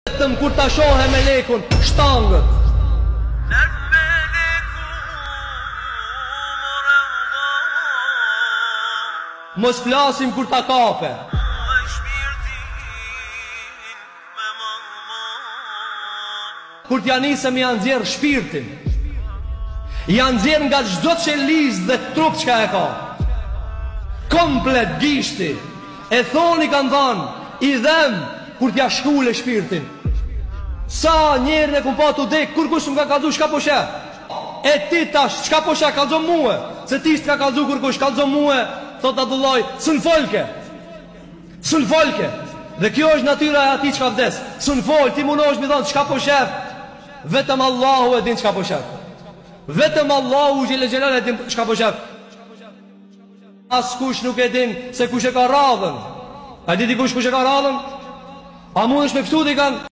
Vetëm kur ta shohe me lekun shtangët. Mos flasim kur ta kape. Kur t'ja nisëm janë nxjerr shpirtin. Janë nxjerr nga çdo çeliz dhe trup çka e ka. Komplet gishti. E thoni kanë thonë, i dhem kur t'ja shkule shpirtin. Sa njerën e kumpa t'u dek, kur kush m'ka kalzu, shka po sheh? E ti tash, shka po sheh, kalzo muhe. Se ti s'ka kalzu kur kush, kalzo muhe. Thot Adullaj, sën folke. Sën folke. Dhe kjo është natyra e ati qka vdes. Sën fol, ti munosh mi thonë, shka po shef? Vetëm Allahu e din qka po shef. Vetëm Allahu gjele gjelal e din qka po shef. As kush nuk e din se kush e ka radhën. A di kush e ka radhën? A mund është me këtu di kanë?